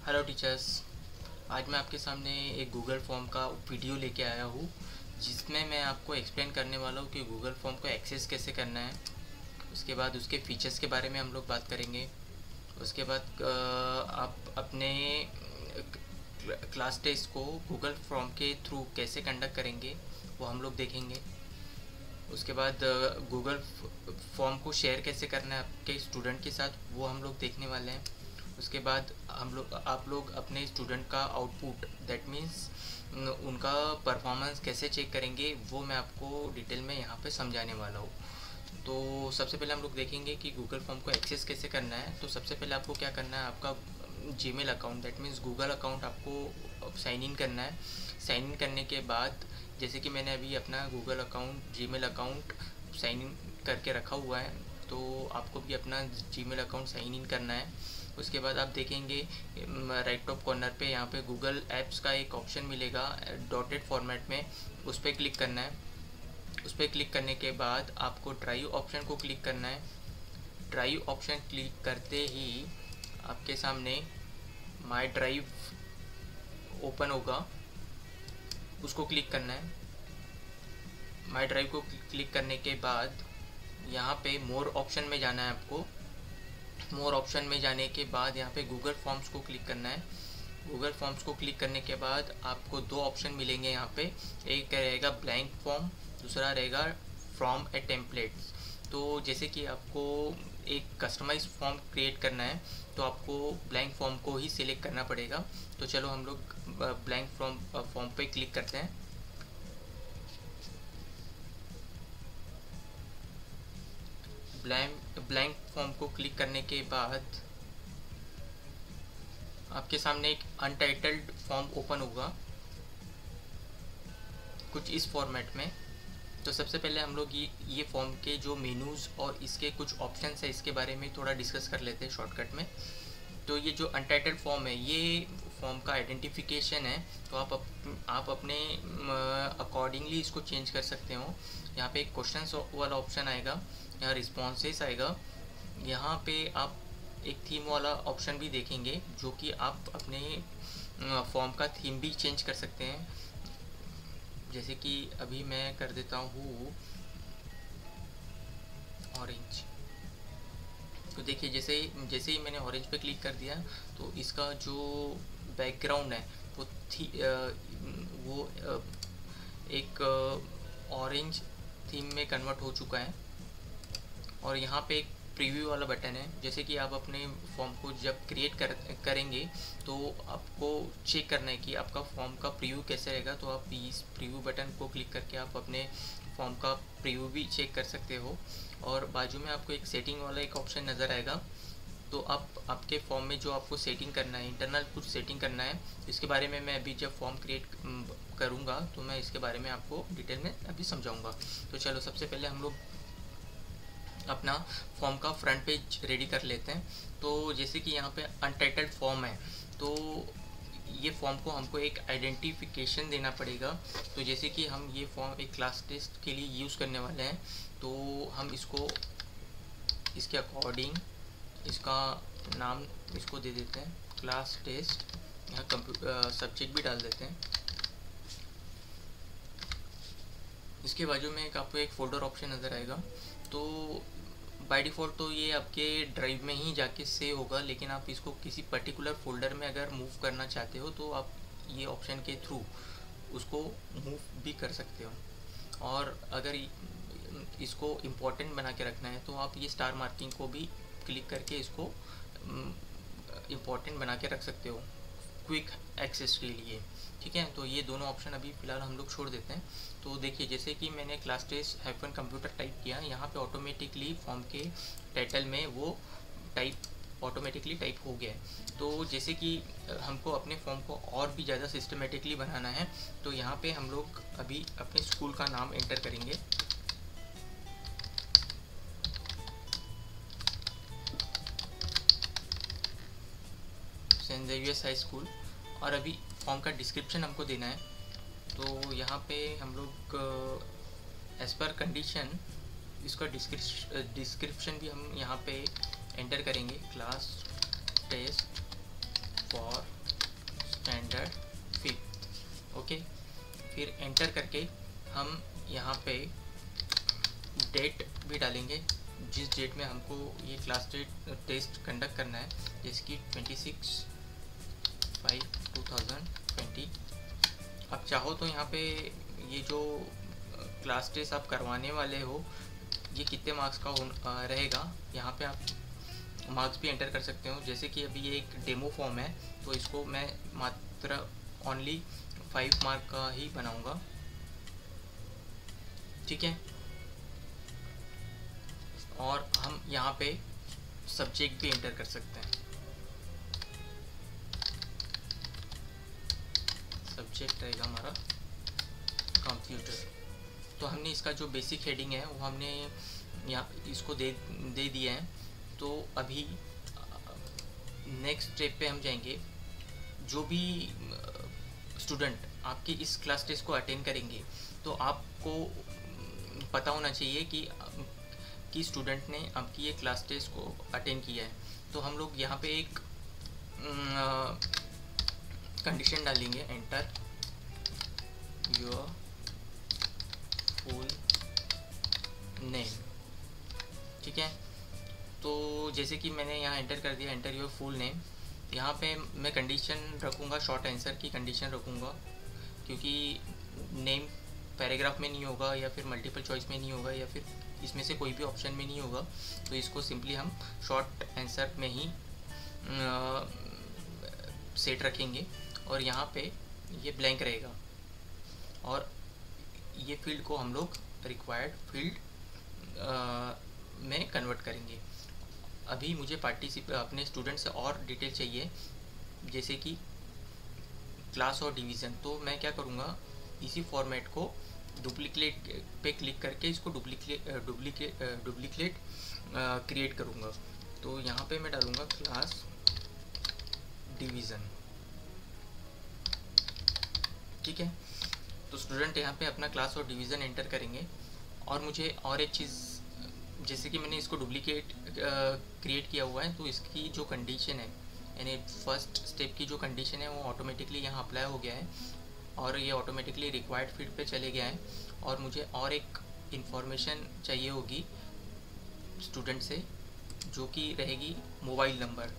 Hello teachers. आज मैं आपके सामने एक गूगल फॉर्म का वीडियो लेके आया हूँ, जिसमें मैं आपको एक्सप्लेन करने वाला हूँ कि गूगल फॉर्म को एक्सेस कैसे करना है। उसके बाद उसके फीचर्स के बारे में हम लोग बात करेंगे। उसके बाद आप अपने क्लास टेस्ट को गूगल फॉर्म के थ्रू कैसे कंडक्ट करेंगे वो हम लोग देखेंगे। उसके बाद गूगल फॉर्म को शेयर कैसे करना है आपके स्टूडेंट के साथ, वो हम लोग देखने वाले हैं। उसके बाद आप लोग अपने स्टूडेंट का आउटपुट, दैट मीन्स उनका परफॉर्मेंस कैसे चेक करेंगे, वो मैं आपको डिटेल में यहाँ पे समझाने वाला हूँ। तो सबसे पहले हम लोग देखेंगे कि गूगल फॉर्म को एक्सेस कैसे करना है। तो सबसे पहले आपको क्या करना है, आपका Gmail account, that means Google account आपको साइन इन करना है। साइन इन करने के बाद, जैसे कि मैंने अभी अपना Google account, Gmail account sign in करके रखा हुआ है, तो आपको भी अपना जीमेल अकाउंट साइन इन करना है। उसके बाद आप देखेंगे राइट टॉप कॉर्नर पे यहाँ पे गूगल ऐप्स का एक ऑप्शन मिलेगा डॉटेड फॉर्मेट में, उस पर क्लिक करना है। उस पर क्लिक करने के बाद आपको ड्राइव ऑप्शन को क्लिक करना है। ड्राइव ऑप्शन क्लिक करते ही आपके सामने माई ड्राइव ओपन होगा, उसको क्लिक करना है। माई ड्राइव को क्लिक करने के बाद यहाँ पे मोर ऑप्शन में जाना है आपको। मोर ऑप्शन में जाने के बाद यहाँ पे गूगल फॉर्म्स को क्लिक करना है। गूगल फॉर्म्स को क्लिक करने के बाद आपको दो ऑप्शन मिलेंगे यहाँ पे, एक रहेगा ब्लैंक फॉर्म, दूसरा रहेगा फ्रॉम ए टेम्पलेट्स। तो जैसे कि आपको एक कस्टमाइज फॉर्म क्रिएट करना है, तो आपको ब्लैंक फॉर्म को ही सिलेक्ट करना पड़ेगा। तो चलो हम लोग ब्लैंक फॉर्म पे क्लिक करते हैं। ब्लैंक फॉर्म को क्लिक करने के बाद आपके सामने एक अनटाइटल्ड फॉर्म ओपन होगा कुछ इस फॉर्मेट में। तो सबसे पहले हम लोग ये फॉर्म के जो मेनूज़ और इसके कुछ ऑप्शंस है, इसके बारे में थोड़ा डिस्कस कर लेते हैं शॉर्टकट में। तो ये जो अनटाइटल्ड फॉर्म है, ये फॉर्म का आइडेंटिफिकेशन है, तो आप अपने अकॉर्डिंगली इसको चेंज कर सकते हो। यहाँ पे एक क्वेश्चन वाला ऑप्शन आएगा, यहाँ रिस्पॉन्सेस आएगा, यहाँ पे आप एक थीम वाला ऑप्शन भी देखेंगे, जो कि आप अपने फॉर्म का थीम भी चेंज कर सकते हैं। जैसे कि अभी मैं कर देता हूँ ऑरेंज। तो देखिए जैसे ही मैंने ऑरेंज पे क्लिक कर दिया, तो इसका जो बैकग्राउंड है वो एक ऑरेंज थीम में कन्वर्ट हो चुका है। और यहाँ पे एक प्रीव्यू वाला बटन है। जैसे कि आप अपने फॉर्म को जब क्रिएट करेंगे, तो आपको चेक करना है कि आपका फॉर्म का प्रीव्यू कैसे रहेगा। तो आप इस प्रीव्यू बटन को क्लिक करके आप अपने फॉर्म का प्रीव्यू भी चेक कर सकते हो। और बाजू में आपको एक सेटिंग वाला एक ऑप्शन नज़र आएगा। तो आपके फॉर्म में जो आपको सेटिंग करना है, इंटरनल कुछ सेटिंग करना है, इसके बारे में मैं अभी जब फॉर्म क्रिएट करूँगा तो मैं इसके बारे में आपको डिटेल में अभी समझाऊँगा। तो चलो सबसे पहले हम लोग अपना फॉर्म का फ्रंट पेज रेडी कर लेते हैं। तो जैसे कि यहाँ पे अनटाइटल्ड फॉर्म है, तो ये फॉर्म को हमको एक आइडेंटिफिकेशन देना पड़ेगा। तो जैसे कि हम ये फॉर्म एक क्लास टेस्ट के लिए यूज़ करने वाले हैं, तो हम इसको इसके अकॉर्डिंग इसका नाम इसको दे देते हैं क्लास टेस्ट। यहाँ सब्जेक्ट भी डाल देते हैं। इसके बाजू में आपको एक फोल्डर ऑप्शन नज़र आएगा। तो बाय डिफ़ॉल्ट तो ये आपके ड्राइव में ही जाके सेव होगा, लेकिन आप इसको किसी पर्टिकुलर फोल्डर में अगर मूव करना चाहते हो, तो आप ये ऑप्शन के थ्रू उसको मूव भी कर सकते हो। और अगर इसको इम्पोर्टेंट बना के रखना है, तो आप ये स्टार मार्किंग को भी क्लिक करके इसको इम्पोर्टेंट बना के रख सकते हो क्विक एक्सेस के लिए। ठीक है, तो ये दोनों ऑप्शन अभी फ़िलहाल हम लोग छोड़ देते हैं। तो देखिए जैसे कि मैंने class test hyphen computer type किया, यहाँ पे ऑटोमेटिकली फॉर्म के टाइटल में वो ऑटोमेटिकली टाइप हो गया है। तो जैसे कि हमको अपने फॉर्म को और भी ज़्यादा सिस्टमेटिकली बनाना है, तो यहाँ पे हम लोग अभी अपने स्कूल का नाम एंटर करेंगे। Saint Xavier's high school. और अभी फॉर्म का डिस्क्रिप्शन हमको देना है। तो यहाँ पे हम लोग एज़ पर कंडीशन इसका डिस्क्रिप्शन भी हम यहाँ पे एंटर करेंगे, class test for standard 5th। Okay, फिर एंटर करके हम यहाँ पे डेट भी डालेंगे, जिस डेट में हमको ये क्लास टेस्ट कंडक्ट करना है, जैसे कि 26/5/2020। आप चाहो तो यहाँ पे ये जो क्लास टेस्ट आप करवाने वाले हो ये कितने मार्क्स का रहेगा, यहाँ पे आप मार्क्स भी एंटर कर सकते हो। जैसे कि अभी ये एक डेमो फॉर्म है तो इसको मैं मात्र ओनली 5 मार्क का ही बनाऊंगा, ठीक है। और हम यहाँ पे सब्जेक्ट भी एंटर कर सकते हैं। सब्जेक्ट रहेगा हमारा कंप्यूटर। तो हमने इसका जो बेसिक हेडिंग है वो हमने यहाँ इसको दे दिया है। तो अभी नेक्स्ट स्टेप पे हम जाएंगे। जो भी स्टूडेंट आपकी इस क्लास टेस्ट को अटेंड करेंगे तो आपको पता होना चाहिए कि स्टूडेंट ने आपकी ये क्लास टेस्ट को अटेंड किया है। तो हम लोग यहाँ पे एक कंडीशन डालेंगे, एंटर योर फुल नेम, ठीक है। तो जैसे कि मैंने यहाँ एंटर कर दिया, एंटर योर फुल नेम। यहाँ पे मैं कंडीशन रखूँगा, शॉर्ट आंसर की कंडीशन रखूँगा, क्योंकि नेम पैराग्राफ में नहीं होगा या फिर मल्टीपल चॉइस में नहीं होगा या फिर इसमें से कोई भी ऑप्शन में नहीं होगा। तो इसको सिंपली हम शॉर्ट आंसर में ही सेट रखेंगे और यहाँ पे ये ब्लैंक रहेगा और ये फील्ड को हम लोग रिक्वायर्ड फील्ड में कन्वर्ट करेंगे। अभी मुझे अपने स्टूडेंट से और डिटेल चाहिए, जैसे कि क्लास और डिवीज़न। तो मैं क्या करूँगा, इसी फॉर्मेट को डुप्लीकेट पे क्लिक करके इसको डुप्लीकेट क्रिएट करूँगा। तो यहाँ पे मैं डालूँगा क्लास डिवीज़न, ठीक है। तो स्टूडेंट यहाँ पे अपना क्लास और डिवीज़न एंटर करेंगे। और मुझे और एक चीज़, जैसे कि मैंने इसको डुप्लीकेट क्रिएट किया हुआ है तो इसकी जो कंडीशन है, यानी फर्स्ट स्टेप की जो कंडीशन है वो ऑटोमेटिकली यहाँ अप्लाई हो गया है और ये ऑटोमेटिकली रिक्वायर्ड फील्ड पे चले गया है। और मुझे और एक इंफॉर्मेशन चाहिए होगी स्टूडेंट से, जो कि रहेगी मोबाइल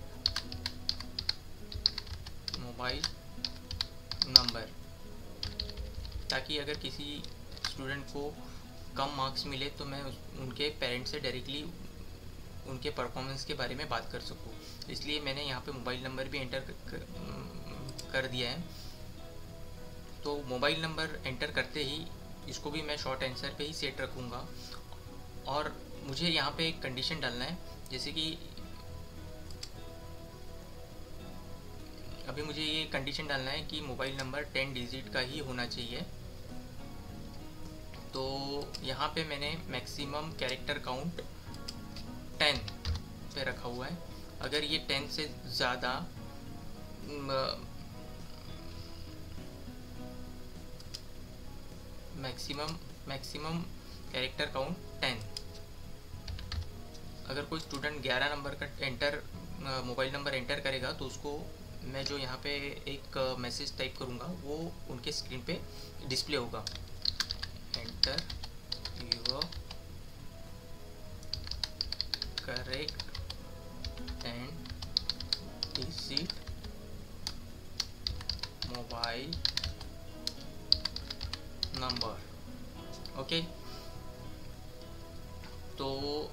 नंबर, ताकि अगर किसी स्टूडेंट को कम मार्क्स मिले तो मैं उनके पेरेंट्स से डायरेक्टली उनके परफॉर्मेंस के बारे में बात कर सकूँ। इसलिए मैंने यहाँ पे मोबाइल नंबर भी एंटर कर दिया है। तो मोबाइल नंबर एंटर करते ही इसको भी मैं शॉर्ट आंसर पे ही सेट रखूँगा। और मुझे यहाँ पे एक कंडीशन डालना है, जैसे कि अभी मुझे ये कंडीशन डालना है कि मोबाइल नंबर 10 डिजिट का ही होना चाहिए। तो यहाँ पे मैंने मैक्सिमम कैरेक्टर काउंट 10 पे रखा हुआ है। अगर ये 10 से ज़्यादा मैक्सिमम कैरेक्टर काउंट 10। अगर कोई स्टूडेंट 11 नंबर का मोबाइल नंबर एंटर करेगा तो उसको मैं जो यहाँ पे एक मैसेज टाइप करूँगा वो उनके स्क्रीन पे डिस्प्ले होगा, enter your correct and digit mobile number. Okay, तो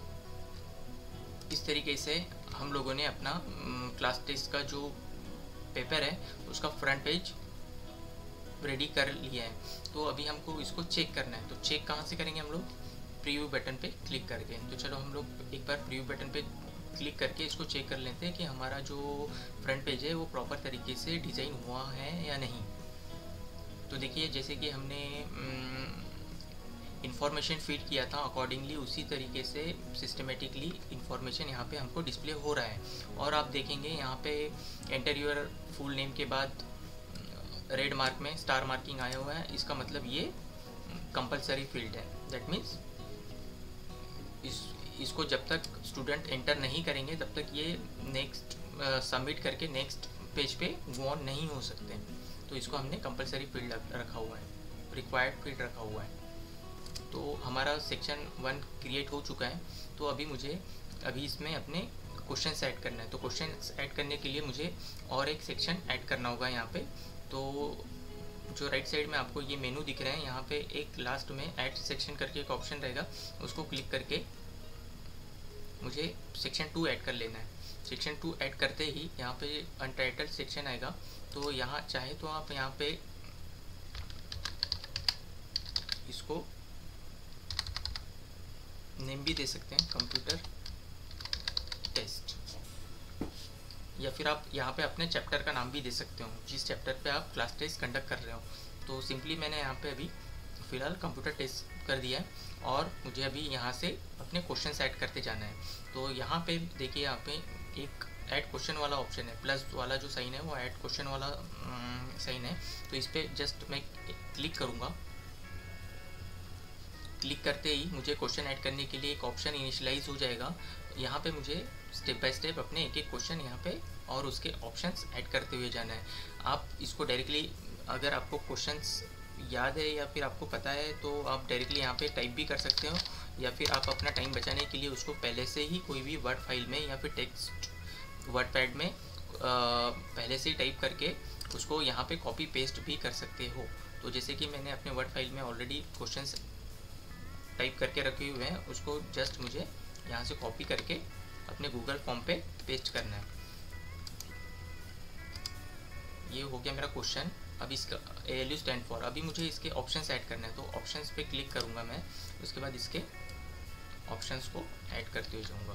इस तरीके से हम लोगों ने अपना क्लास टेस्ट का जो पेपर है उसका फ्रंट पेज रेडी कर लिया है। तो अभी हमको इसको चेक करना है। तो चेक कहाँ से करेंगे हम लोग, प्रीव्यू बटन पे क्लिक करके। तो चलो हम लोग एक बार प्रीव्यू बटन पे क्लिक करके इसको चेक कर लेते हैं कि हमारा जो फ्रंट पेज है वो प्रॉपर तरीके से डिज़ाइन हुआ है या नहीं। तो देखिए, जैसे कि हमने इंफॉर्मेशन फीड किया था अकॉर्डिंगली उसी तरीके से सिस्टमेटिकली इंफॉर्मेशन यहाँ पे हमको डिस्प्ले हो रहा है। और आप देखेंगे यहाँ पे एंटर योर फुल नेम के बाद रेड मार्क में स्टार मार्किंग आया हुआ है। इसका मतलब ये कंपलसरी फील्ड है। दैट मीन्स इसको जब तक स्टूडेंट एंटर नहीं करेंगे तब तक ये नेक्स्ट सबमिट करके नेक्स्ट पेज पे गो ऑन नहीं हो सकते। तो इसको हमने कंपलसरी फील्ड रखा हुआ है, रिक्वायर्ड फील्ड रखा हुआ है। तो हमारा सेक्शन 1 क्रिएट हो चुका है। तो अभी इसमें अपने क्वेश्चन ऐड करना है। तो क्वेश्चन ऐड करने के लिए मुझे और एक सेक्शन ऐड करना होगा यहाँ पे। तो जो राइट साइड में आपको ये मेनू दिख रहा है, यहाँ पे एक लास्ट में ऐड सेक्शन करके एक ऑप्शन रहेगा, उसको क्लिक करके मुझे सेक्शन 2 ऐड कर लेना है। सेक्शन 2 ऐड करते ही यहाँ पे अनटाइटल्ड सेक्शन आएगा। तो यहाँ चाहे तो आप यहाँ पे इसको नेम भी दे सकते हैं, कंप्यूटर टेस्ट, या फिर आप यहाँ पे अपने चैप्टर का नाम भी दे सकते हो, जिस चैप्टर पे आप क्लास टेस्ट कंडक्ट कर रहे हो। तो सिंपली मैंने यहाँ पे अभी फ़िलहाल कंप्यूटर टेस्ट कर दिया है, और मुझे अभी यहाँ से अपने क्वेश्चन ऐड करते जाना है। तो यहाँ पे देखिए, यहाँ पे एक ऐड क्वेश्चन वाला ऑप्शन है, प्लस वाला जो साइन है वो ऐड क्वेश्चन वाला साइन है। तो इस पर जस्ट मैं क्लिक करूँगा। क्लिक करते ही मुझे क्वेश्चन ऐड करने के लिए एक ऑप्शन इनिशियलाइज हो जाएगा। यहाँ पे मुझे स्टेप बाय स्टेप अपने एक एक क्वेश्चन यहाँ पे और उसके ऑप्शंस ऐड करते हुए जाना है। आप इसको डायरेक्टली, अगर आपको क्वेश्चंस याद है या फिर आपको पता है, तो आप डायरेक्टली यहाँ पे टाइप भी कर सकते हो, या फिर आप अपना टाइम बचाने के लिए उसको पहले से ही कोई भी वर्ड फाइल में या फिर टेक्स्ट वर्ड पैड में पहले से ही टाइप करके उसको यहाँ पे कॉपी पेस्ट भी कर सकते हो। तो जैसे कि मैंने अपने वर्ड फाइल में ऑलरेडी क्वेश्चंस टाइप करके रखे हुए हैं, उसको जस्ट मुझे यहाँ से कॉपी करके अपने गूगल फॉर्म पे पेस्ट करना है। ये हो गया मेरा क्वेश्चन। अब इसका ALU स्टैंड फॉर, अभी मुझे इसके ऑप्शंस ऐड करना है। तो ऑप्शंस पे क्लिक करूँगा मैं, उसके बाद इसके ऑप्शंस को ऐड करते हुए जाऊँगा।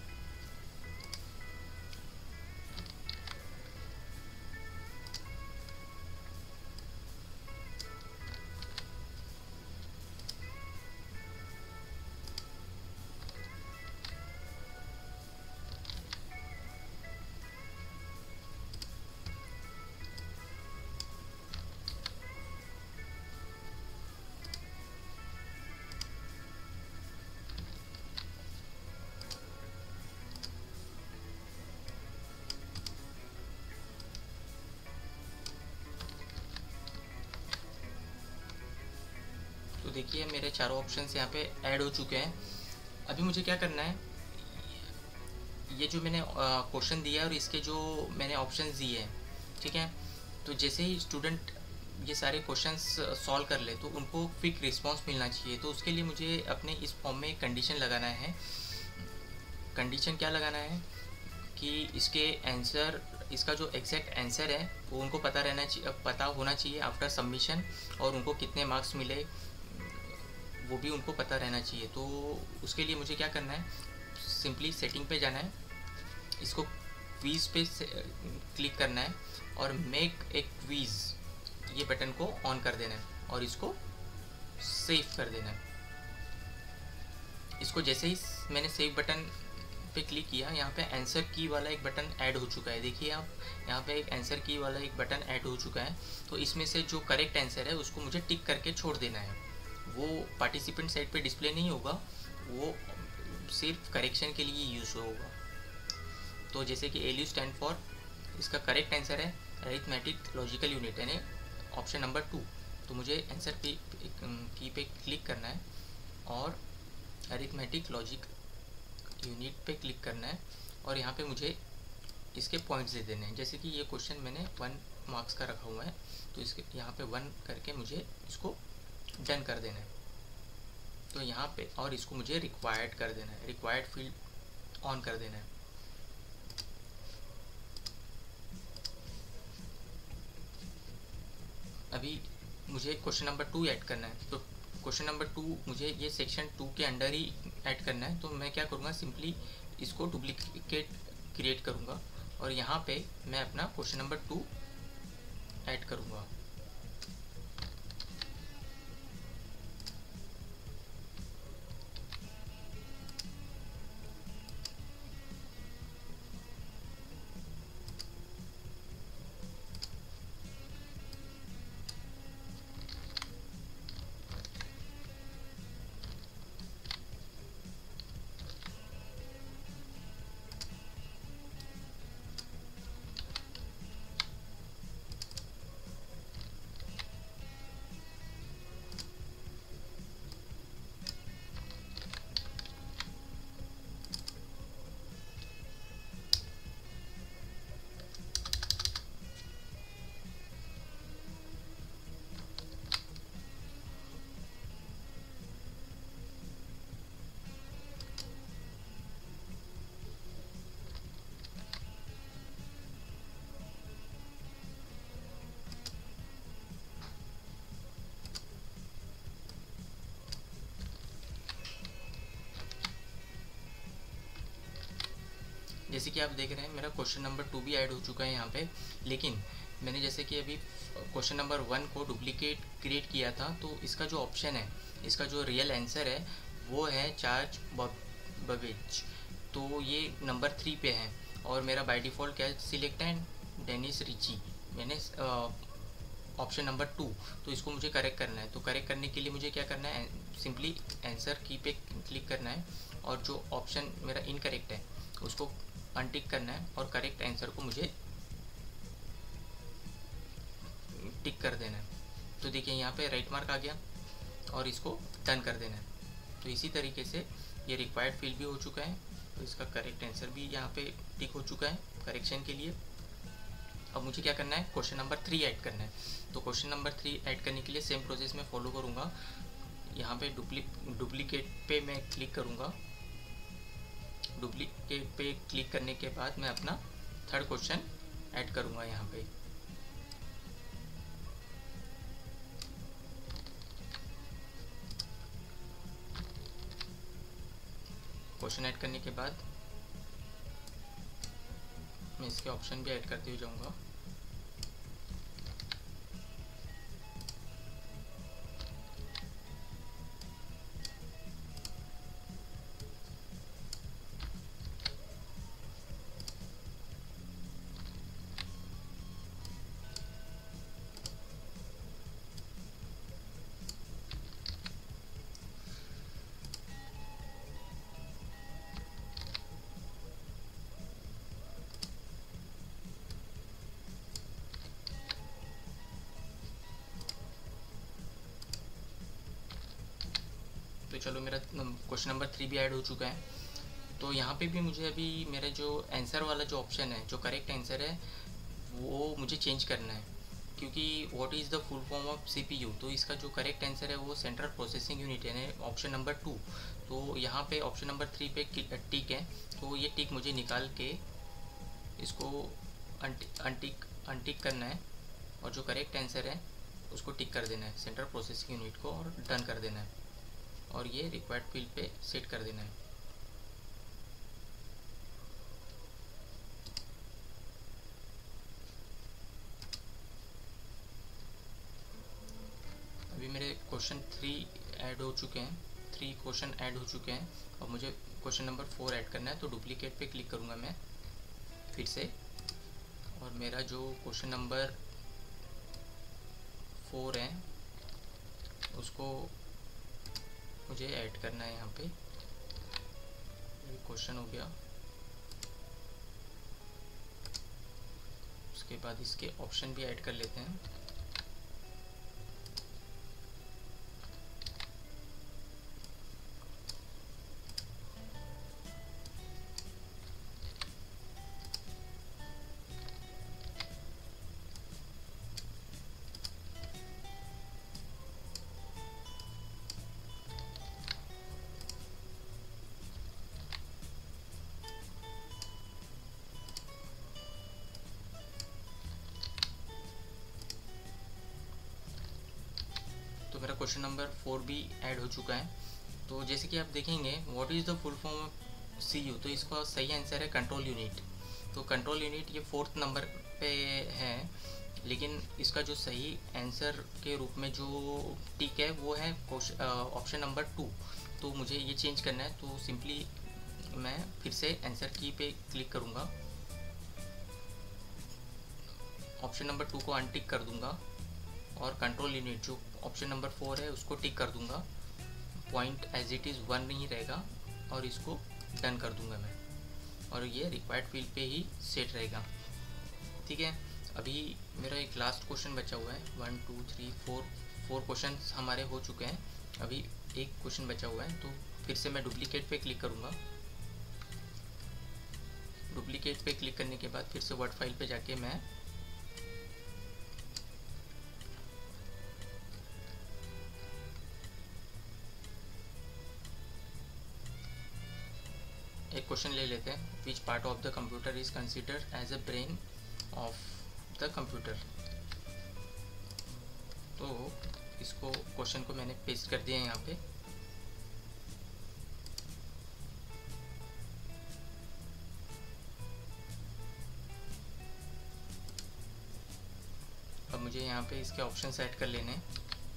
तो देखिए मेरे चारों ऑप्शंस यहाँ पे ऐड हो चुके हैं। अभी मुझे क्या करना है, ये जो मैंने क्वेश्चन दिया है और इसके जो मैंने ऑप्शंस दिए हैं, ठीक है, तो जैसे ही स्टूडेंट ये सारे क्वेश्चंस सॉल्व कर ले तो उनको क्विक रिस्पांस मिलना चाहिए। तो उसके लिए मुझे अपने इस फॉर्म में एक कंडीशन लगाना है। कंडीशन क्या लगाना है कि इसके आंसर, इसका जो एग्जैक्ट आंसर है वो उनको पता होना चाहिए आफ्टर सबमिशन, और उनको कितने मार्क्स मिले वो भी उनको पता रहना चाहिए। तो उसके लिए मुझे क्या करना है, सिंपली सेटिंग पे जाना है, इसको क्वीज़ पे क्लिक करना है और मेक ए क्वीज़, ये बटन को ऑन कर देना है और इसको सेव कर देना है। इसको जैसे ही मैंने सेव बटन पे क्लिक किया, यहाँ पे आंसर की वाला एक बटन ऐड हो चुका है। देखिए आप, यहाँ पे एक आंसर की वाला एक बटन ऐड हो चुका है। तो इसमें से जो करेक्ट आंसर है उसको मुझे टिक करके छोड़ देना है। वो पार्टिसिपेंट साइड पे डिस्प्ले नहीं होगा, वो सिर्फ करेक्शन के लिए यूज़ होगा। तो जैसे कि ALU स्टैंड फॉर, इसका करेक्ट आंसर है अरिथमेटिक लॉजिकल यूनिट, यानी ऑप्शन नंबर 2। तो मुझे आंसर की पे क्लिक करना है और अरिथमेटिक लॉजिक यूनिट पे क्लिक करना है, और यहाँ पे मुझे इसके पॉइंट्स दे देने हैं। जैसे कि ये क्वेश्चन मैंने 1 मार्क्स का रखा हुआ है, तो इसके यहाँ पे 1 करके मुझे इसको डन कर देना है। तो यहाँ पे, और इसको मुझे रिक्वायर्ड कर देना है, रिक्वायर्ड फील्ड ऑन कर देना है। अभी मुझे क्वेश्चन नंबर 2 ऐड करना है। तो क्वेश्चन नंबर 2 मुझे ये सेक्शन 2 के अंडर ही ऐड करना है। तो मैं क्या करूँगा, सिंपली इसको डुप्लीकेट क्रिएट करूँगा और यहाँ पे मैं अपना क्वेश्चन नंबर 2 ऐड करूँगा। जैसे कि आप देख रहे हैं मेरा क्वेश्चन नंबर 2 भी ऐड हो चुका है यहाँ पे, लेकिन मैंने जैसे कि अभी क्वेश्चन नंबर 1 को डुप्लीकेट क्रिएट किया था, तो इसका जो ऑप्शन है, इसका जो रियल आंसर है वो है चार्ज बबेज, तो ये नंबर 3 पे है। और मेरा बाय डिफ़ॉल्ट क्या सिलेक्ट है, डेनिस रिची, मैंने ऑप्शन नंबर 2, तो इसको मुझे करेक्ट करना है। तो करेक्ट करने के लिए मुझे क्या करना है, सिंपली आंसर की पे क्लिक करना है और जो ऑप्शन मेरा इनकरेक्ट है उसको अनटिक करना है और करेक्ट आंसर को मुझे टिक कर देना है। तो देखिए यहाँ पे राइट मार्क आ गया और इसको डन कर देना है। तो इसी तरीके से ये रिक्वायर्ड फील्ड भी हो चुका है, तो इसका करेक्ट आंसर भी यहाँ पे टिक हो चुका है करेक्शन के लिए। अब मुझे क्या करना है, क्वेश्चन नंबर 3 ऐड करना है। तो क्वेश्चन नंबर 3 ऐड करने के लिए सेम प्रोसेस में फॉलो करूँगा। यहाँ पे डुप्लीकेट पे मैं क्लिक करूँगा। डुप्लीकेट पे क्लिक करने के बाद मैं अपना थर्ड क्वेश्चन ऐड करूँगा। यहाँ पे क्वेश्चन ऐड करने के बाद मैं इसके ऑप्शन भी ऐड करते हुए जाऊँगा। तो चलो मेरा क्वेश्चन नंबर 3 भी ऐड हो चुका है। तो यहाँ पे भी मुझे अभी मेरा जो आंसर वाला जो ऑप्शन है, जो करेक्ट आंसर है, वो मुझे चेंज करना है, क्योंकि what is the full form of CPU। तो इसका जो करेक्ट आंसर है वो सेंट्रल प्रोसेसिंग यूनिट है, ऑप्शन नंबर 2। तो यहाँ पे ऑप्शन नंबर 3 पे टिक है, तो ये टिक मुझे निकाल के इसको अनटिक करना है और जो करेक्ट आंसर है उसको टिक कर देना है सेंट्रल प्रोसेसिंग यूनिट को और डन कर देना है और ये रिक्वायर्ड फील्ड पे सेट कर देना है। अभी मेरे क्वेश्चन 3 ऐड हो चुके हैं, 3 क्वेश्चन ऐड हो चुके हैं और मुझे क्वेश्चन नंबर 4 ऐड करना है। तो डुप्लीकेट पे क्लिक करूँगा मैं फिर से, और मेरा जो क्वेश्चन नंबर 4 है उसको मुझे ऐड करना है। यहाँ पे ये क्वेश्चन हो गया, उसके बाद इसके ऑप्शन भी ऐड कर लेते हैं। तो मेरा क्वेश्चन नंबर 4 भी ऐड हो चुका है। तो जैसे कि आप देखेंगे what is the full form of CU, तो इसका सही आंसर है कंट्रोल यूनिट। तो कंट्रोल यूनिट ये 4th नंबर पे है, लेकिन इसका जो सही आंसर के रूप में जो टिक है वो है ऑप्शन नंबर 2। तो मुझे ये चेंज करना है, तो सिंपली मैं फिर से आंसर की पे क्लिक करूँगा, ऑप्शन नंबर 2 को अनटिक कर दूँगा और कंट्रोल यूनिट जो ऑप्शन नंबर 4 है उसको टिक कर दूंगा। पॉइंट एज इट इज़ 1 नहीं रहेगा और इसको डन कर दूंगा मैं, और ये रिक्वायर्ड फील्ड पे ही सेट रहेगा। ठीक है, अभी मेरा एक लास्ट क्वेश्चन बचा हुआ है। 1 2 3 4 क्वेश्चन हमारे हो चुके हैं, अभी एक क्वेश्चन बचा हुआ है। तो फिर से मैं डुप्लीकेट पे क्लिक करूँगा। डुप्लीकेट पे क्लिक करने के बाद फिर से वर्ड फाइल पे जाके मैं एक क्वेश्चन ले लेते हैं। Which part of the computer is considered as a brain of the computer. तो इसको क्वेश्चन को मैंने पेस्ट कर दिया है यहाँ पे। मुझे यहाँ पे इसके ऑप्शन सेट कर लेने हैं।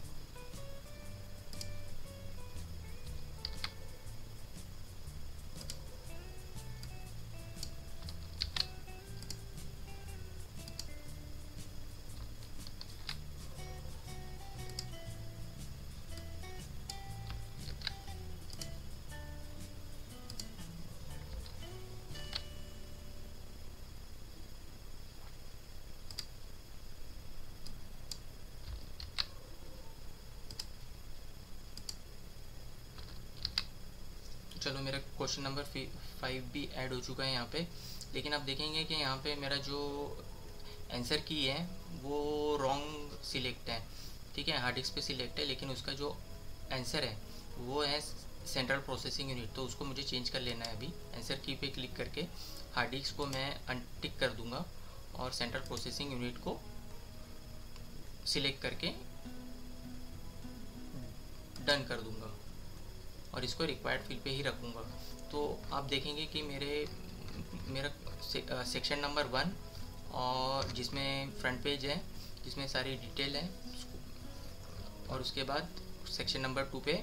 चलो मेरा क्वेश्चन नंबर 5 भी ऐड हो चुका है यहाँ पे, लेकिन आप देखेंगे कि यहाँ पे मेरा जो आंसर की है वो रॉन्ग सिलेक्ट है। ठीक है, हार्ड डिस्क पे सिलेक्ट है, लेकिन उसका जो आंसर है वो है सेंट्रल प्रोसेसिंग यूनिट। तो उसको मुझे चेंज कर लेना है। अभी आंसर की पे क्लिक करके हार्ड डिस्क को मैं अनटिक कर दूंगा और सेंट्रल प्रोसेसिंग यूनिट को सिलेक्ट करके डन कर दूंगा और इसको रिक्वायर्ड फील्ड पे ही रखूँगा। तो आप देखेंगे कि मेरा सेक्शन नंबर 1 और जिसमें फ्रंट पेज है, जिसमें सारी डिटेल है, और उसके बाद सेक्शन नंबर 2 पे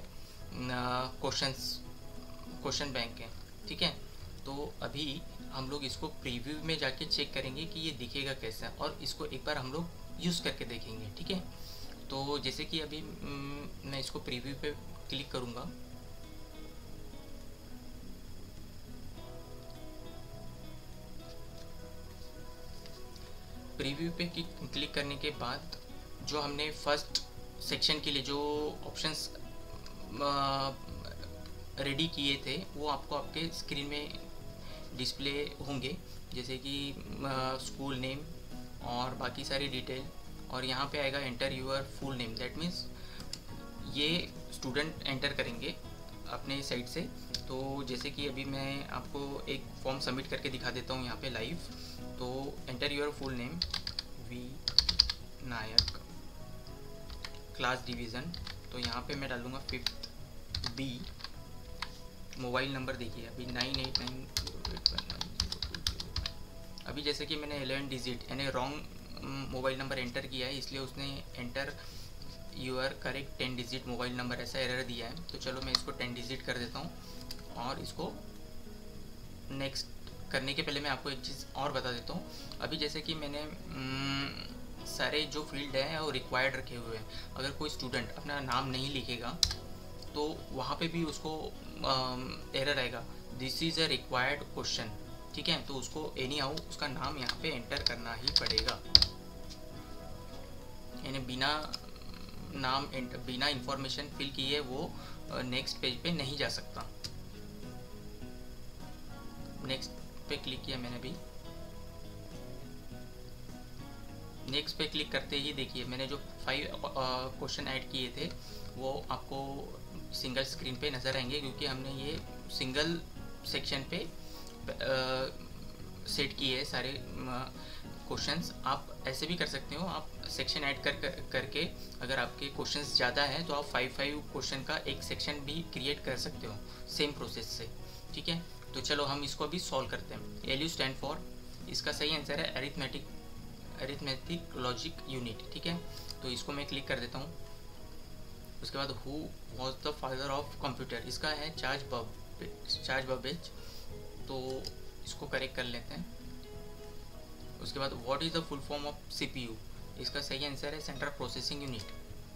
क्वेश्चन बैंक है। ठीक है, तो अभी हम लोग इसको प्रीव्यू में जाके चेक करेंगे कि ये दिखेगा कैसा, और इसको एक बार हम लोग यूज़ करके देखेंगे। ठीक है, तो जैसे कि अभी मैं इसको प्रीव्यू पे क्लिक करूँगा। प्रीव्यू पे क्लिक करने के बाद जो हमने फर्स्ट सेक्शन के लिए जो ऑप्शंस रेडी किए थे वो आपको आपके स्क्रीन में डिस्प्ले होंगे, जैसे कि स्कूल नेम और बाकी सारी डिटेल। और यहाँ पे आएगा enter your full name, that means ये स्टूडेंट एंटर करेंगे अपने साइड से। तो जैसे कि अभी मैं आपको एक फॉर्म सबमिट करके दिखा देता हूँ यहाँ पे लाइव। तो enter your full name, V Nayak, class division, तो यहाँ पे मैं डालूँगा 5th B। मोबाइल नंबर देखिए अभी 9890819020। अभी जैसे कि मैंने 11 डिजिट यानी रॉन्ग मोबाइल नंबर एंटर किया है, इसलिए उसने enter your correct 10 digit mobile number ऐसा एरर दिया है। तो चलो मैं इसको 10 डिजिट कर देता हूँ और इसको नेक्स्ट करने के पहले मैं आपको एक चीज़ और बता देता हूँ। अभी जैसे कि मैंने सारे जो फील्ड है वो रिक्वायर्ड रखे हुए हैं। अगर कोई स्टूडेंट अपना नाम नहीं लिखेगा तो वहाँ पे भी उसको एरर आएगा, this is a required question. ठीक है, तो उसको एनी हाउ उसका नाम यहाँ पे एंटर करना ही पड़ेगा, यानी बिना नाम बिना इंफॉर्मेशन फिल किए वो नेक्स्ट पेज पे नहीं जा सकता। नेक्स्ट पे क्लिक किया मैंने भी। नेक्स्ट पे क्लिक करते ही देखिए मैंने जो 5 क्वेश्चन ऐड किए थे वो आपको सिंगल स्क्रीन पे नज़र आएंगे, क्योंकि हमने ये सिंगल सेक्शन पे सेट किए सारे क्वेश्चंस। आप ऐसे भी कर सकते हो, आप सेक्शन ऐड करके अगर आपके क्वेश्चंस ज़्यादा हैं तो आप 5 क्वेश्चन का एक सेक्शन भी क्रिएट कर सकते हो सेम प्रोसेस से। ठीक है, तो चलो हम इसको अभी सॉल्व करते हैं। LU स्टैंड फॉर, इसका सही आंसर है अरिथमेटिक लॉजिक यूनिट। ठीक है, तो इसको मैं क्लिक कर देता हूँ। उसके बाद who was the father of computer, इसका है चार्ल्स बबेज, तो इसको करेक्ट कर लेते हैं। उसके बाद what is the full form of CPU, इसका सही आंसर है सेंट्रल प्रोसेसिंग यूनिट।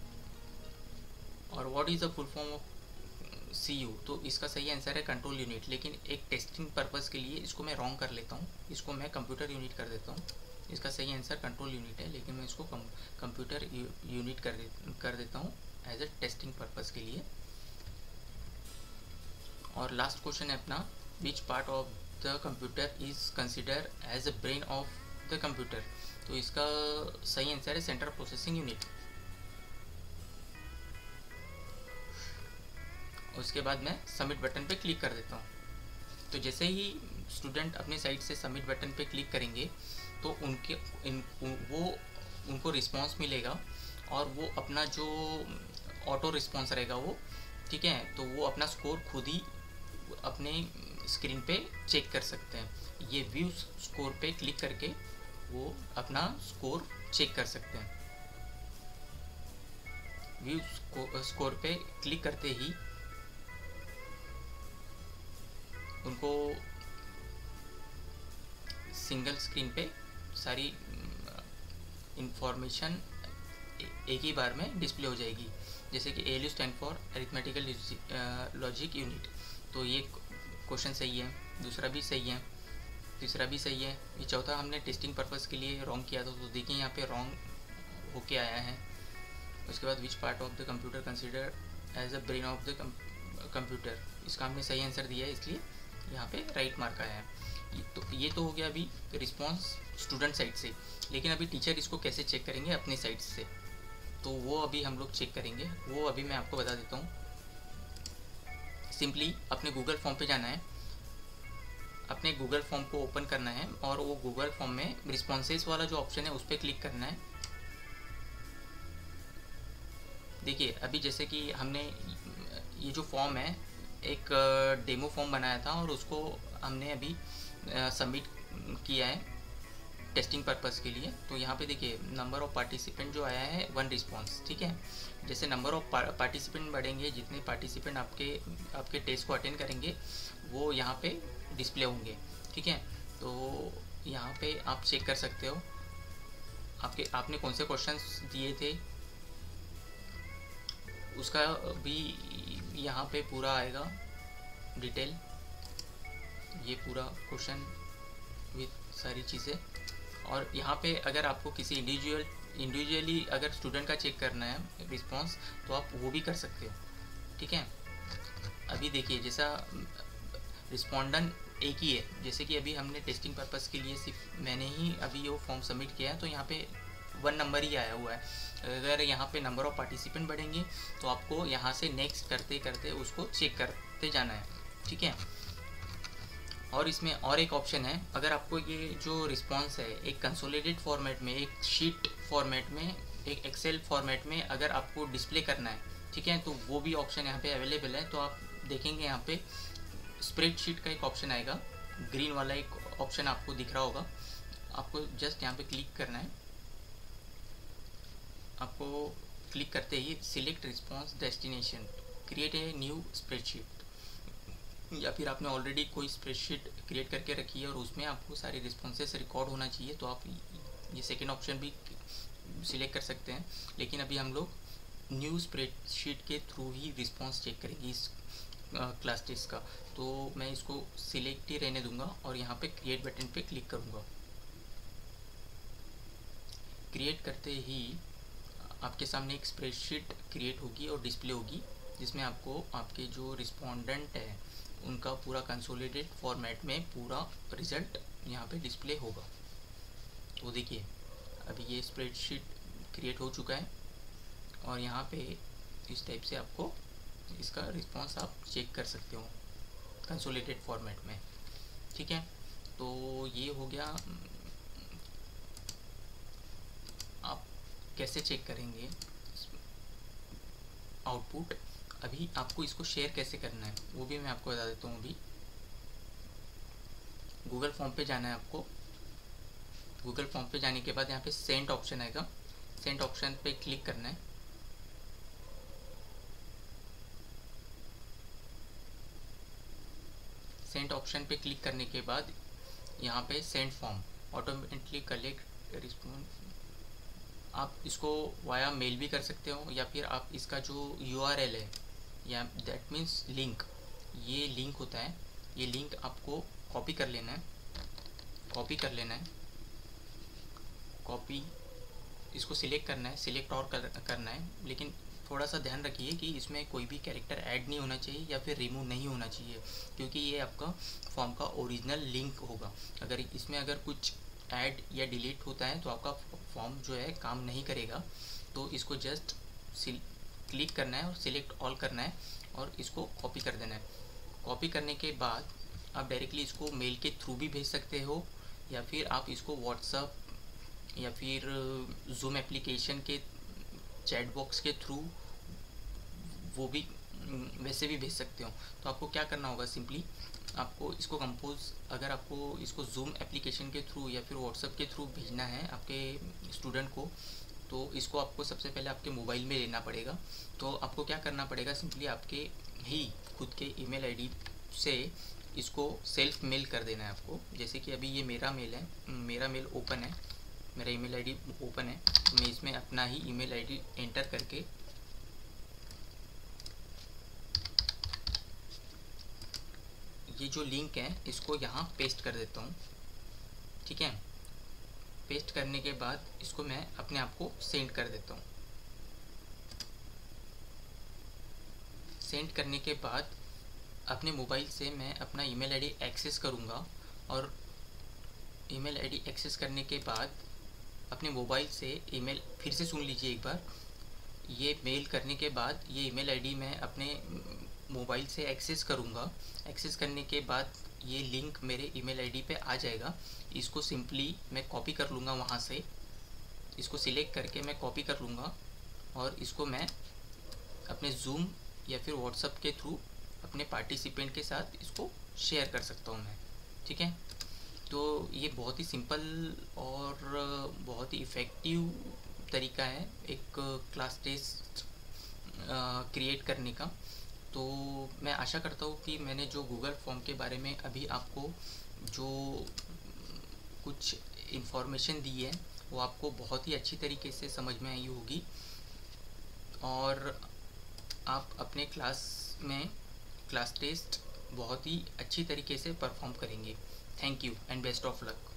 और what is the full form of CU, तो इसका सही आंसर है कंट्रोल यूनिट, लेकिन एक टेस्टिंग पर्पस के लिए इसको मैं रॉन्ग कर लेता हूँ, इसको मैं कंप्यूटर यूनिट कर देता हूँ। इसका सही आंसर कंट्रोल यूनिट है, लेकिन मैं इसको कंप्यूटर यूनिट कर देता हूँ एज ए टेस्टिंग पर्पस के लिए। और लास्ट क्वेश्चन है अपना, which part of the computer is consider as a brain of the computer, तो इसका सही आंसर है सेंट्रल प्रोसेसिंग यूनिट। उसके बाद मैं सबमिट बटन पे क्लिक कर देता हूँ। तो जैसे ही स्टूडेंट अपने साइड से सबमिट बटन पे क्लिक करेंगे तो उनको रिस्पांस मिलेगा, और वो अपना जो ऑटो रिस्पांस रहेगा वो, ठीक है, तो वो अपना स्कोर खुद ही अपने स्क्रीन पे चेक कर सकते हैं। ये व्यू स्कोर पे क्लिक करके वो अपना स्कोर चेक कर सकते हैं। व्यू स्कोर पे क्लिक करते ही उनको सिंगल स्क्रीन पे सारी इंफॉर्मेशन एक ही बार में डिस्प्ले हो जाएगी। जैसे कि ALU stand for arithmetical logic unit, तो ये क्वेश्चन सही है, दूसरा भी सही है, तीसरा भी सही है, ये चौथा हमने टेस्टिंग पर्पस के लिए रॉन्ग किया था, तो देखिए यहाँ पे रॉन्ग होके आया है। उसके बाद which part of the computer consider as a brain of the computer, इसका हमने सही आंसर दिया है, इसलिए यहाँ पे राइट मार्क आया है। ये तो हो गया अभी रिस्पॉन्स स्टूडेंट साइड से, लेकिन अभी टीचर इसको कैसे चेक करेंगे अपने साइड से, तो वो अभी हम लोग चेक करेंगे, वो अभी मैं आपको बता देता हूँ। सिंपली अपने गूगल फॉर्म पे जाना है, अपने गूगल फॉर्म को ओपन करना है और वो गूगल फॉर्म में रिस्पॉन्सेस वाला जो ऑप्शन है उस पर क्लिक करना है। देखिए अभी जैसे कि हमने ये जो फॉर्म है एक डेमो फॉर्म बनाया था और उसको हमने अभी सबमिट किया है टेस्टिंग पर्पस के लिए। तो यहाँ पे देखिए नंबर ऑफ़ पार्टिसिपेंट जो आया है 1 रिस्पॉन्स, ठीक है। जैसे नंबर ऑफ़ पार्टिसिपेंट बढ़ेंगे, जितने पार्टिसिपेंट आपके टेस्ट को अटेंड करेंगे वो यहाँ पे डिस्प्ले होंगे, ठीक है। तो यहाँ पे आप चेक कर सकते हो आपने कौन से क्वेश्चंस दिए थे, उसका भी यहाँ पे पूरा आएगा डिटेल, ये पूरा क्वेश्चन विथ सारी चीज़ें। और यहाँ पे अगर आपको किसी इंडिविजुअली अगर स्टूडेंट का चेक करना है रिस्पांस, तो आप वो भी कर सकते हो, ठीक है। अभी देखिए जैसा रिस्पोंडेंट एक ही है, जैसे कि अभी हमने टेस्टिंग पर्पस के लिए सिर्फ मैंने ही अभी वो फॉर्म सबमिट किया है, तो यहाँ पे 1 नंबर ही आया हुआ है। अगर यहाँ पे नंबर ऑफ़ पार्टिसिपेंट बढ़ेंगे तो आपको यहाँ से नेक्स्ट करते करते उसको चेक करते जाना है, ठीक है। और इसमें और एक ऑप्शन है, अगर आपको ये जो रिस्पांस है एक कंसोलिडेटेड फॉर्मेट में, एक शीट फॉर्मेट में, एक एक्सेल फॉर्मेट में अगर आपको डिस्प्ले करना है, ठीक है, तो वो भी ऑप्शन यहाँ पे अवेलेबल है। तो आप देखेंगे यहाँ पे स्प्रेडशीट का एक ऑप्शन आएगा, ग्रीन वाला एक ऑप्शन आपको दिख रहा होगा, आपको जस्ट यहाँ पे क्लिक करना है। आपको क्लिक करते ही select response destination, create a new spreadsheet, या फिर आपने ऑलरेडी कोई स्प्रेडशीट क्रिएट करके रखी है और उसमें आपको सारे रिस्पॉन्सेस रिकॉर्ड होना चाहिए, तो आप ये सेकेंड ऑप्शन भी सिलेक्ट कर सकते हैं। लेकिन अभी हम लोग न्यू स्प्रेडशीट के थ्रू ही रिस्पॉन्स चेक करेंगे इस क्लास टेस्ट का, तो मैं इसको सिलेक्ट ही रहने दूंगा और यहाँ पे क्रिएट बटन पे क्लिक करूँगा। क्रिएट करते ही आपके सामने एक स्प्रेडशीट क्रिएट होगी और डिस्प्ले होगी, जिसमें आपको आपके जो रिस्पोंडेंट है उनका पूरा कंसोलिडेटेड फॉर्मेट में पूरा रिज़ल्ट यहाँ पे डिस्प्ले होगा। तो देखिए अभी ये स्प्रेडशीट क्रिएट हो चुका है और यहाँ पे इस टाइप से आपको इसका रिस्पांस आप चेक कर सकते हो कंसोलिडेटेड फॉर्मेट में, ठीक है। तो ये हो गया, आप कैसे चेक करेंगे आउटपुट। अभी आपको इसको शेयर कैसे करना है वो भी मैं आपको बता देता हूँ। अभी गूगल फॉर्म पे जाना है आपको, गूगल फॉर्म पे जाने के बाद यहाँ पे सेंड ऑप्शन आएगा, सेंड ऑप्शन पे क्लिक करना है। सेंड ऑप्शन पे क्लिक करने के बाद यहाँ पे send form automatically collect response, आप इसको वाया मेल भी कर सकते हो, या फिर आप इसका जो URL है या दैट मीन्स लिंक, ये लिंक होता है, ये लिंक आपको कॉपी कर लेना है, कॉपी कर लेना है, कॉपी इसको सिलेक्ट करना है, सिलेक्ट और करना है। लेकिन थोड़ा सा ध्यान रखिए कि इसमें कोई भी कैरेक्टर ऐड नहीं होना चाहिए या फिर रिमूव नहीं होना चाहिए, क्योंकि ये आपका फॉर्म का ओरिजिनल लिंक होगा। अगर इसमें अगर कुछ ऐड या डिलीट होता है तो आपका फॉर्म जो है काम नहीं करेगा। तो इसको जस्ट क्लिक करना है और सिलेक्ट ऑल करना है और इसको कॉपी कर देना है। कॉपी करने के बाद आप डायरेक्टली इसको मेल के थ्रू भी भेज सकते हो, या फिर आप इसको व्हाट्सएप या फिर जूम एप्लीकेशन के चैट बॉक्स के थ्रू वो भी वैसे भी भेज सकते हो। तो आपको क्या करना होगा, सिंपली आपको इसको कंपोज, अगर आपको इसको जूम एप्लीकेशन के थ्रू या फिर व्हाट्सएप के थ्रू भेजना है आपके स्टूडेंट को, तो इसको आपको सबसे पहले आपके मोबाइल में लेना पड़ेगा। तो आपको क्या करना पड़ेगा, सिंपली आपके ही खुद के ईमेल आईडी से इसको सेल्फ मेल कर देना है आपको। जैसे कि अभी ये मेरा मेल है, मेरा मेल ओपन है, मेरा ईमेल आईडी ओपन है, तो मैं इसमें अपना ही ईमेल आईडी एंटर करके ये जो लिंक है इसको यहाँ पेस्ट कर देता हूँ। ठीक है, पेस्ट करने के बाद इसको मैं अपने आप को सेंड कर देता हूँ। सेंड करने के बाद अपने मोबाइल से मैं अपना ईमेल आईडी एक्सेस करूँगा, और ईमेल आईडी एक्सेस करने के बाद अपने मोबाइल से ईमेल, फिर से सुन लीजिए एक बार, ये मेल करने के बाद ये ईमेल आईडी मैं अपने मोबाइल से एक्सेस करूँगा। एक्सेस करने के बाद ये लिंक मेरे ईमेल आईडी पे आ जाएगा। इसको सिंपली मैं कॉपी कर लूँगा, वहाँ से इसको सिलेक्ट करके मैं कॉपी कर लूँगा, और इसको मैं अपने जूम या फिर व्हाट्सएप के थ्रू अपने पार्टिसिपेंट के साथ इसको शेयर कर सकता हूँ मैं। ठीक है, तो ये बहुत ही सिंपल और बहुत ही इफ़ेक्टिव तरीका है एक क्लास टेस्ट क्रिएट करने का। तो मैं आशा करता हूँ कि मैंने जो गूगल फॉर्म के बारे में अभी आपको जो कुछ इन्फॉर्मेशन दी है वो आपको बहुत ही अच्छी तरीके से समझ में आई होगी, और आप अपने क्लास में क्लास टेस्ट बहुत ही अच्छी तरीके से परफॉर्म करेंगे। Thank you and best of luck.